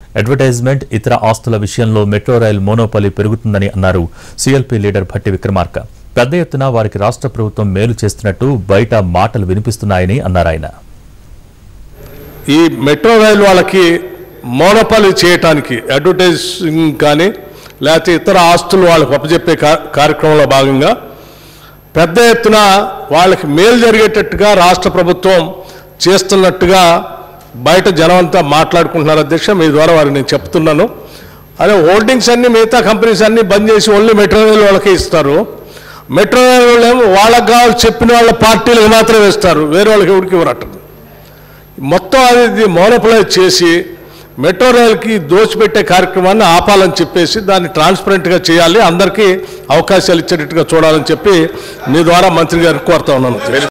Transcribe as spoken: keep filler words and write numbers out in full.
Advertisement ఇతర ఆస్తుల విషయంలో మెట్రో రైల్ మోనోపాలీ పెరుగుతుందని అన్నారు సీఎల్పీ లీడర్ భట్టి విక్రమార్క. పెద్ద ఎత్తున వారికి రాష్ట్ర ప్రభుత్వం మేలు చేస్తున్నట్టు బయట మాటలు వినిపిస్తున్నాయని అన్నారు ఆయన. ఈ మెట్రో రైల్ వాళ్ళకి మోనోపాలీ చేయడానికి అడ్వర్టైజింగ్ కానీ లేకపోతే ఇతర ఆస్తులు వాళ్ళకి అప్పచెప్పే కార్యక్రమంలో భాగంగా పెద్ద ఎత్తున వాళ్ళకి మేలు జరిగేటట్టుగా రాష్ట్ర ప్రభుత్వం చేస్తున్నట్టుగా బయట జనం అంతా మాట్లాడుకుంటున్నారు. అధ్యక్ష, మీ ద్వారా వారికి నేను చెప్తున్నాను. అదే హోల్డింగ్స్ అన్ని మిగతా కంపెనీస్ అన్ని బంద్ చేసి ఓన్లీ మెట్రో రైల్ వాళ్ళకే ఇస్తారు. మెట్రో రైల్ వాళ్ళు ఏమో వాళ్ళకి కావాలి చెప్పిన వాళ్ళ పార్టీలకు మాత్రమే ఇస్తారు, వేరే వాళ్ళకి ఎవరికి ఇవ్వరట. మొత్తం అది మోనోపలైజ్ చేసి మెట్రో రైల్కి దోచిపెట్టే కార్యక్రమాన్ని ఆపాలని చెప్పేసి దాన్ని ట్రాన్స్పరెంట్గా చేయాలి, అందరికీ అవకాశాలు ఇచ్చేటట్టుగా చూడాలని చెప్పి మీ ద్వారా మంత్రి గారికి కోరుతా ఉన్నాను.